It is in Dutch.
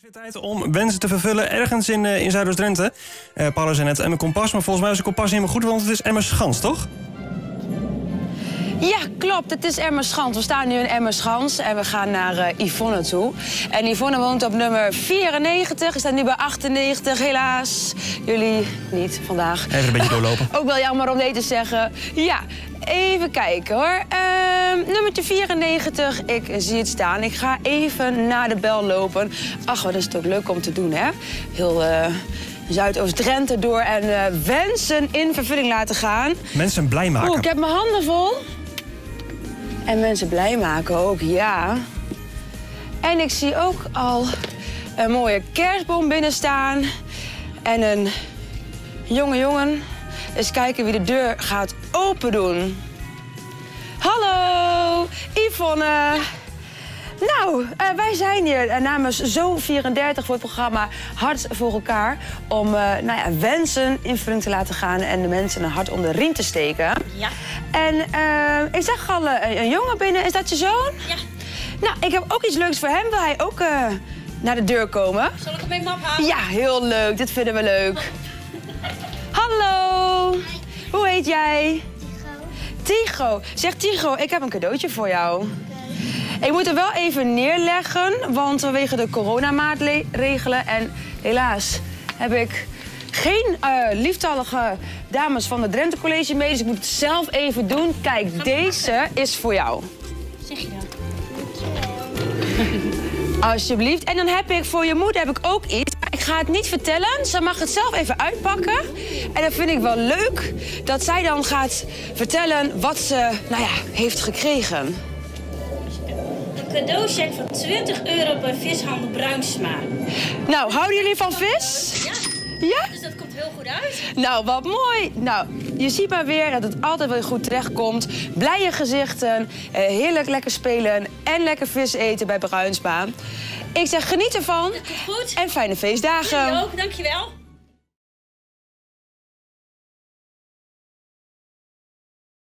weer tijd om wensen te vervullen ergens in Zuidoost-Drenthe. Paula zei net Emmen Kompas, maar volgens mij is de kompas niet helemaal goed, want het is Emmerschans, toch? Ja, klopt. Het is Emmerschans. We staan nu in Emmerschans en we gaan naar Yvonne toe. En Yvonne woont op nummer 94. We staan nu bij 98, helaas. Jullie niet vandaag. Even een beetje doorlopen. Ook wel jammer om nee te zeggen. Ja, even kijken hoor. Nummertje 94, ik zie het staan. Ik ga even naar de bel lopen. Ach, wat is het ook leuk om te doen, hè? Heel Zuidoost-Drenthe door en wensen in vervulling laten gaan. Mensen blij maken. Oeh, ik heb mijn handen vol. En mensen blij maken ook, ja. En ik zie ook al een mooie kerstboom binnen staan. En een jongen. Eens kijken wie de deur gaat open doen. Hallo, Yvonne. Ja. Nou, wij zijn hier namens Zo34 voor het programma Hart voor elkaar. Om wensen in vervulling te laten gaan en de mensen een hart om de riem te steken. Ja. En ik zag al een jongen binnen. Is dat je zoon? Ja. Nou, ik heb ook iets leuks voor hem. Wil hij ook naar de deur komen? Zal ik hem even afhalen? Ja, heel leuk. Dit vinden we leuk. Hallo. Hi. Hoe heet jij? Tigo. Zeg Tigo, ik heb een cadeautje voor jou. Okay. Ik moet hem wel even neerleggen, want vanwege de coronamaatregelen en helaas heb ik geen lieftallige dames van het Drenthe College mee, dus ik moet het zelf even doen. Kijk, deze is voor jou. Zeg je dat? Alsjeblieft. En dan heb ik voor je moeder ook iets. Ik ga het niet vertellen. Ze mag het zelf even uitpakken. En dat vind ik wel leuk dat zij dan gaat vertellen wat ze heeft gekregen. Een cadeaucheck van €20 bij vishandel Bruinsma. Nou, houden jullie van vis? Ja. Ja? Dus dat komt heel goed uit. Nou, wat mooi. Nou, je ziet maar weer dat het altijd wel goed terechtkomt. Blije gezichten, heerlijk lekker spelen en lekker vis eten bij Bruinsma. Ik zeg geniet ervan. Dat komt goed. En fijne feestdagen. Jullie ook, dankjewel.